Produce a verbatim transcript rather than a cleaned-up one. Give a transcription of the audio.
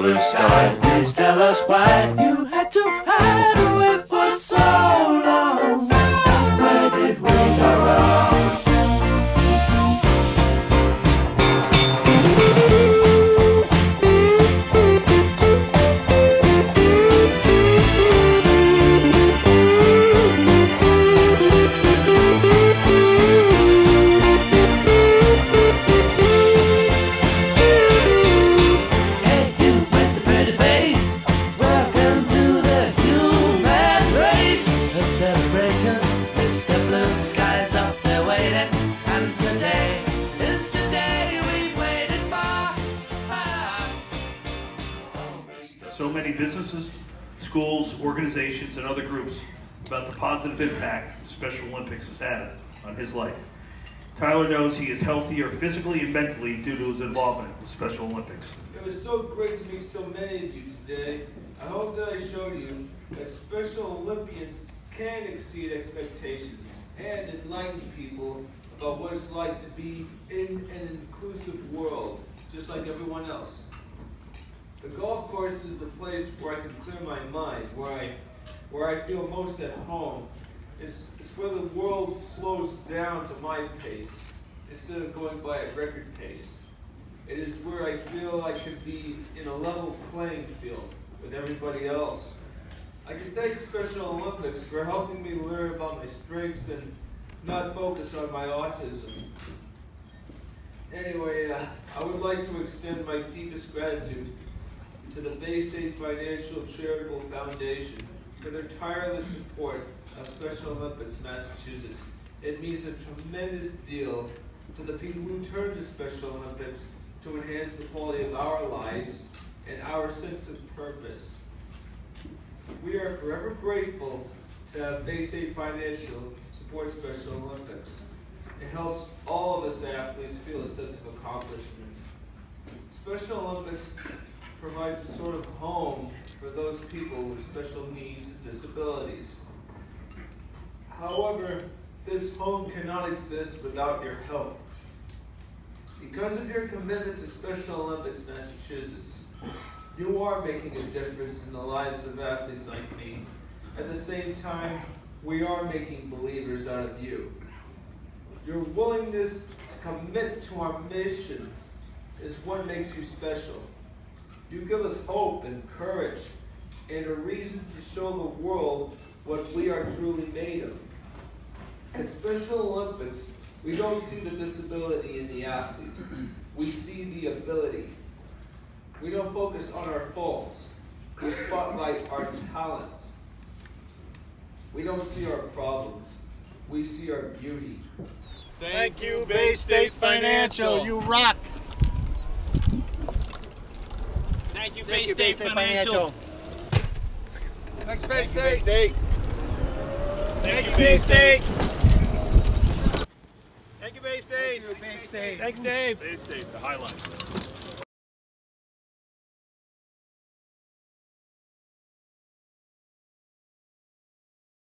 blue sky. Please tell us why you had to hide away for so long. Where did we go wrong? So many businesses, schools, organizations, and other groups about the positive impact the Special Olympics has had on his life. Tyler knows he is healthier physically and mentally due to his involvement with Special Olympics. It was so great to meet so many of you today. I hope that I showed you that Special Olympians can exceed expectations and enlighten people about what it's like to be in an inclusive world, just like everyone else. The golf course is the place where I can clear my mind, where I, where I feel most at home. It's, it's where the world slows down to my pace instead of going by a record pace. It is where I feel I can be in a level playing field with everybody else. I can thank Special Olympics for helping me learn about my strengths and not focus on my autism. Anyway, uh, I would like to extend my deepest gratitude to the Baystate Financial Charitable Foundation for their tireless support of Special Olympics Massachusetts. It means a tremendous deal to the people who turn to Special Olympics to enhance the quality of our lives and our sense of purpose. We are forever grateful to have Baystate Financial support Special Olympics. It helps all of us athletes feel a sense of accomplishment. Special Olympics provides a sort of home for those people with special needs and disabilities. However, this home cannot exist without your help. Because of your commitment to Special Olympics Massachusetts, you are making a difference in the lives of athletes like me. At the same time, we are making believers out of you. Your willingness to commit to our mission is what makes you special. You give us hope and courage and a reason to show the world what we are truly made of. At Special Olympics, we don't see the disability in the athlete. We see the ability. We don't focus on our faults. We spotlight our talents. We don't see our problems. We see our beauty. Thank you, Baystate Financial. You rock. Thank you, Baystate Financial. Thanks, Baystate. Thank you, Baystate. Thank you, Baystate. Thank you, Baystate. Thanks, Dave. Baystate, the highlight.